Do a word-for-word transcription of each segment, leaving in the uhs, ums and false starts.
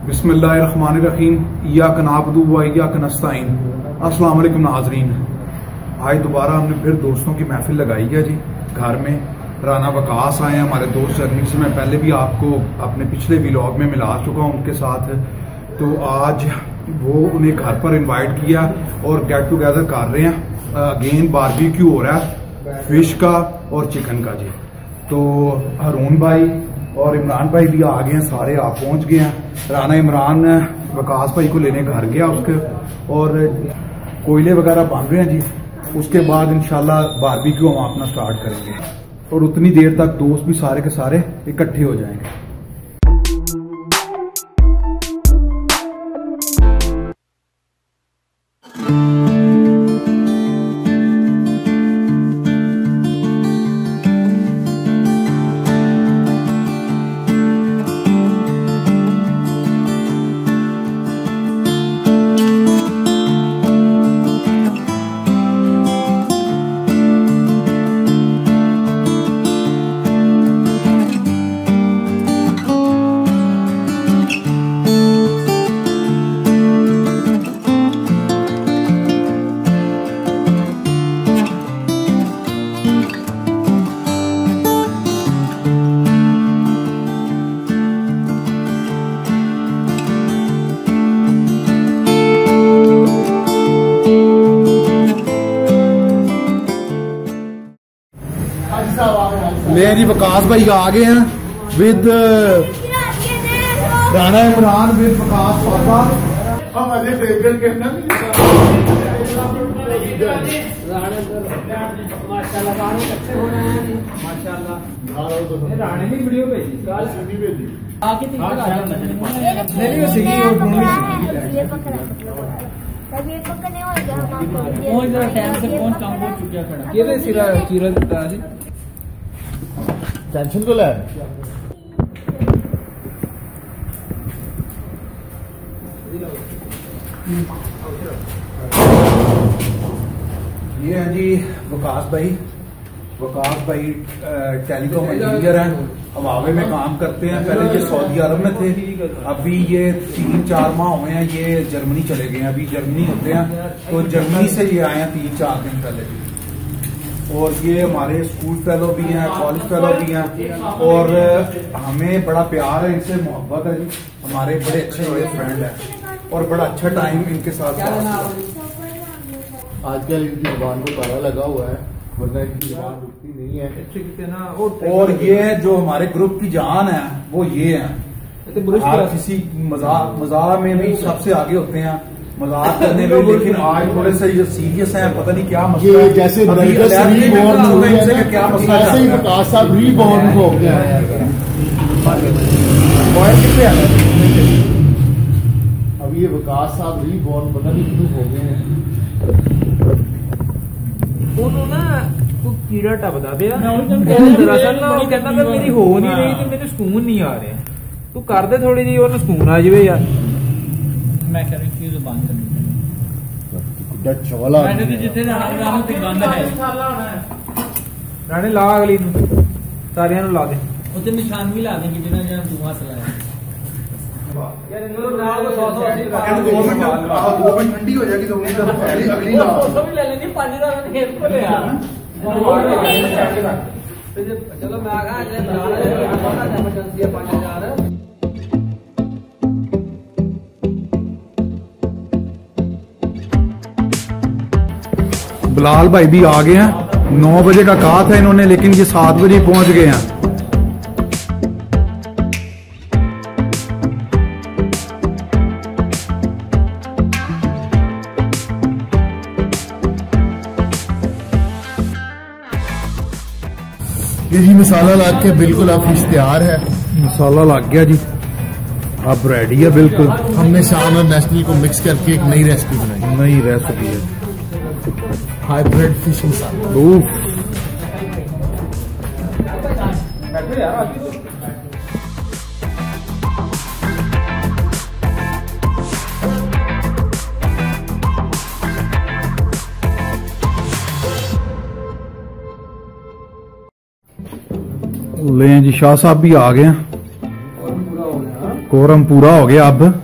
बिस्मिल्लाहिर्रहमानिर्रहीम इय्याक नअबुदु व इय्याक नस्तईन। अस्सलाम वालेकुम नाज़रीन, आज दोबारा हमने फिर दोस्तों की महफिल लगाई है जी घर में। राना वकास आए हैं हमारे दोस्त जर्मनी से। मैं पहले भी आपको अपने पिछले व्लॉग में मिला चुका हूं उनके साथ। तो आज वो उन्हें घर पर इनवाइट किया और गेट टुगेदर कर रहे हैं। अगेन बारबेक्यू हो रहा है फिश का और चिकन का जी। तो हारून भाई और इमरान भाई भी आ गए हैं, सारे आप पहुंच गए हैं। राना इमरान वकास भाई को लेने घर गया उसके, और कोयले वगैरह बन रहे हैं जी। उसके बाद इंशाल्लाह बारबेक्यू हम अपना स्टार्ट करेंगे और उतनी देर तक दोस्त भी सारे के सारे इकट्ठे हो जाएंगे। ले जी वकास भाई आ गए हैं विद राना इमरान विद वकास पापा। हम अजय देवगन के अंदर राणे की वीडियो भेजी भेजी टेंशन को ले ये हैं जी वकास भाई। वकास भाई टेलीकॉम इंजीनियर हैं, हवावे में काम करते हैं। पहले ये सऊदी अरब में थे, अभी ये तीन चार माह हुए हैं ये जर्मनी चले गए हैं। अभी जर्मनी होते हैं, तो जर्मनी से ये आए हैं तीन चार दिन पहले। और ये हमारे स्कूल फेलो भी हैं, कॉलेज फेलो भी हैं, और हमें बड़ा प्यार है इनसे, मोहब्बत है जी। हमारे बड़े अच्छे ये फ्रेंड हैं और बड़ा अच्छा टाइम इनके साथ। आजकल इनकी जुबान को ताला लगा हुआ है, वरना इनकी जुबान रुकती नहीं है। और ये जो हमारे ग्रुप की जान है वो ये है, किसी मजाक मजाक में भी सबसे आगे होते हैं, मजाक करने में। लेकिन आज थोड़े से जो सीरियस हैं, पता नहीं क्या मसला है। जैसे रीबॉर्न हुए हैं, क्या मसला ऐसे ही वकास साहब रीबॉर्न हो गया है। अब ये वकास साहब रीबॉर्न पता नहीं क्यों हो गए हैं। कीड़ा टपदा पिया दरअसल ना, वो कहता था मेरी हो नहीं रही तो मेरे सुकून नहीं आ रहे। तू कर दे थोड़ी जी और सुकून आ जाए यार। मैं कह रही थी बंद राणे ला अगली सारिया ला दे, उसे निशान भी ला देंगे जिन्हें जहाँ धुआं चलाया। ठंडी हो जाएगी तो चलो मैं इमरजेंसी पाँच हजार। बिलाल भाई भी आ गए हैं। नौ बजे का कहा था इन्होंने, लेकिन ये सात बजे पहुंच गए हैं। ये जी मसाला लग के बिल्कुल अब फिश तैयार है। मसाला लग गया जी, अब रेडी है बिल्कुल। हमने शान और नेशनल को मिक्स करके एक नई रेसिपी बनाई। नई रेसिपी है हाइब्रिड फिश मसाला। ले जी शाह साहब भी आ गए हैं। कोरम पूरा हो गया अब।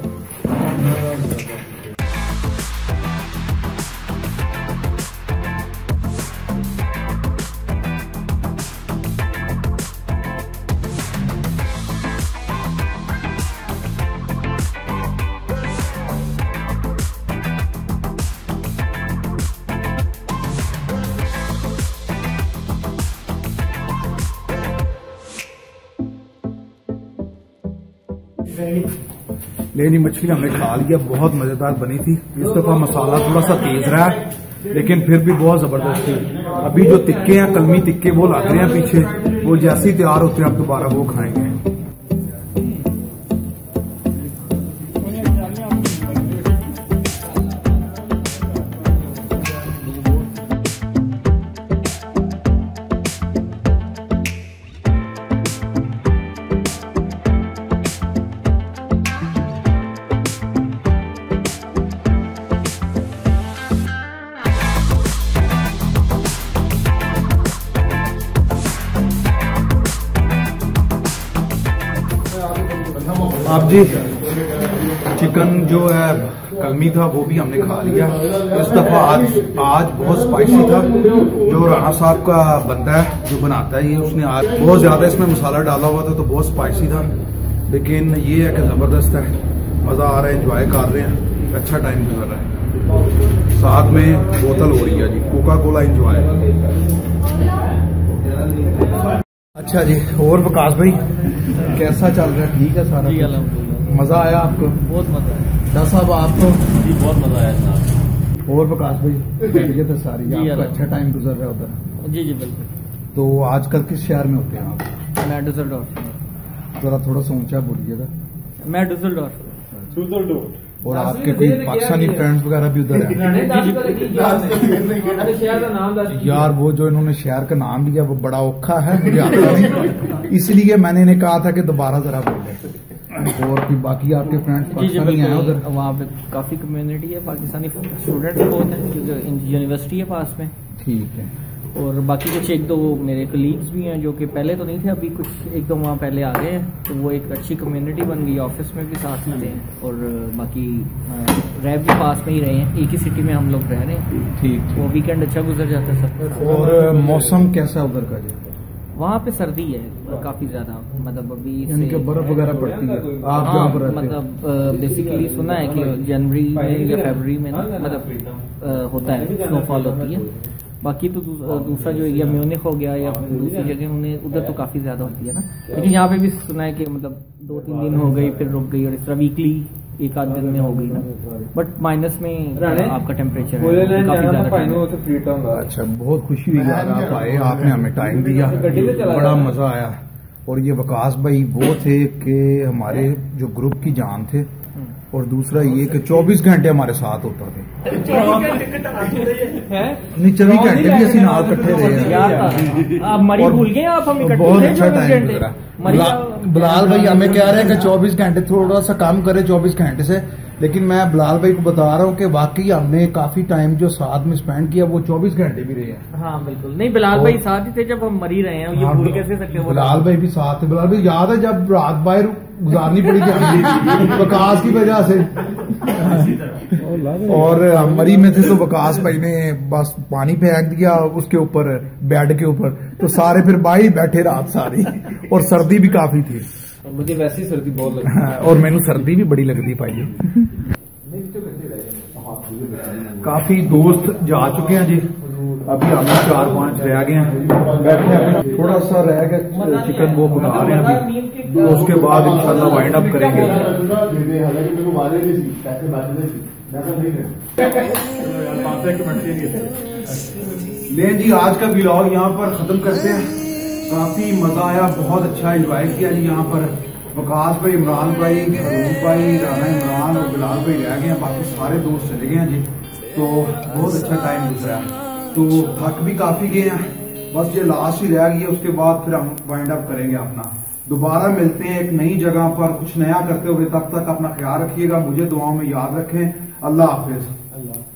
लेनी मछली हमने खा लिया, बहुत मजेदार बनी थी। इस दफा मसाला थोड़ा सा तेज रहा है लेकिन फिर भी बहुत जबरदस्त थी। अभी जो टिक्के हैं, कलमी टिक्के वो लग रहे हैं पीछे, वो जैसे ही तैयार होते हैं अब दोबारा वो खाएंगे। आप जी चिकन जो है कलमी था वो भी हमने खा लिया। इस दफा आज आज बहुत स्पाइसी था। जो राणा साहब का बंदा है जो बनाता है ये, उसने आज बहुत ज्यादा इसमें मसाला डाला हुआ था तो बहुत स्पाइसी था, लेकिन ये है कि जबरदस्त है, मजा आ रहा है, एंजॉय कर रहे हैं, अच्छा टाइम गुजर रहा है। साथ में बोतल हो रही है जी, कोका कोला एंजॉय। अच्छा जी, और विकास भाई कैसा चल रहा है? ठीक है सारा? जी अल्हम्दुलिल्लाह। मजा आया आपको? बहुत मजा आया। शाह साहब आपको? जी बहुत मजा आया साहब। और विकास भाई ठीक है सारी? जी आपका अच्छा टाइम गुजर रहा है उधर? जी जी बिल्कुल। तो आजकल किस शहर में होते हैं आप? मैं डुसलडॉर्फ। जरा थोड़ा सा ऊंचा बोलिएगा। मैं डुसलडॉर्फ। और आपके कोई पाकिस्तानी फ्रेंड्स वगैरह भी उधर है? यार वो जो इन्होंने शहर का नाम लिया वो बड़ा औखा है, मुझे आता नहीं, इसलिए मैंने इन्हें कहा था कि दोबारा जरा बोले। और भी बाकी आपके फ्रेंड्स पाकिस्तानी हैं उधर? वहाँ पे काफी कम्युनिटी है, पाकिस्तानी स्टूडेंट्स बहुत हैं क्योंकि यूनिवर्सिटी है पास में। ठीक है। और बाकी कुछ एक दो मेरे कलीग्स भी हैं जो कि पहले तो नहीं थे, अभी कुछ एक दो वहाँ पहले आ गए हैं, तो वो एक अच्छी कम्युनिटी बन गई। ऑफिस में भी साथ में थे और बाकी रह भी पास में ही रहे हैं, एक ही सिटी में हम लोग रह रहे हैं। ठीक। वो वीकेंड अच्छा गुजर जाता है सब। और मौसम कैसा उधर का जी? वहाँ पे सर्दी है काफी ज्यादा, मतलब अभी इनके बर्फ वगैरह पड़ती है? आप हाँ, जहाँ पर रहते मतलब बेसिकली सुना है कि जनवरी में या फरवरी में ना मतलब होता है, स्नोफॉल होती है। बाकी तो दूसरा जो एरिया म्यूनिख हो गया या दूसरी जगह उन्हें उधर तो काफी ज्यादा होती है ना, लेकिन यहाँ पे भी सुना है कि मतलब दो तीन दिन हो गई फिर रुक गई, और इस तरह वीकली एक आध दिन में हो गई ना, बट माइनस में आपका टेम्परेचर है काफी ज्यादा। अच्छा, बहुत खुशी हुई यार आप आए, आपने हमें टाइम दिया, बड़ा मजा आया। और ये विकास भाई वो थे कि हमारे जो ग्रुप की जान थे, और दूसरा ये कि चौबीस घंटे हमारे साथ होता थे। नहीं चौबीस घंटे भी असि नाल कट्ठे रहे। आप मरी भूल गए आप? हमें बहुत अच्छा टाइम गुजरा। बिलाल भाई हमें कह रहे हैं कि चौबीस घंटे थोड़ा सा कम करे चौबीस घंटे से, लेकिन मैं बिलाल भाई को बता रहा हूँ कि वाकई हमने काफी टाइम जो साथ में स्पेंड किया वो चौबीस घंटे भी रहे हैं। हाँ बिल्कुल। नहीं बिलाल भाई साथ ही थे जब हम मरी रहे हैं, ये भूल कैसे सकते हैं? बिलाल भाई भी साथ थे। बिलाल भाई याद है जब रात बाहर गुजारनी पड़ी थी विकास की वजह से, और मरी में थे तो विकास भाई ने बस पानी फेंक दिया उसके ऊपर, बेड के ऊपर, तो सारे फिर बाहर बैठे रात सारी, और सर्दी भी काफी थी। मुझे वैसी सर्दी बहुत लगती और मैंने सर्दी भी बड़ी लगती पाई। काफी दोस्त जा चुके हैं जी, अभी हम चार पांच रह गए हैं, बैठे थोड़ा सा रह गया चिकन वो बना रहे हैं अभी, तो उसके बाद इंशाल्लाह वाइंड अप करेंगे। ले जी आज का व्लॉग यहाँ पर खत्म करते हैं। काफी मजा आया, बहुत अच्छा एंजॉय किया जी यहाँ पर। विकास भाई, इमरान भाई, हरूफ भाई, राना इमरान और बिलाल भाई रह गए, बाकी सारे दोस्त चले गए हैं जी, तो बहुत अच्छा टाइम गुजरा। तो थक भी काफी गए हैं, बस ये लास्ट ही रह गई है, उसके बाद फिर हम वाइंड अप करेंगे अपना। दोबारा मिलते हैं एक नई जगह पर कुछ नया करते हुए, तब तक अपना ख्याल रखिएगा, मुझे दुआओं में याद रखें। अल्लाह हाफिज।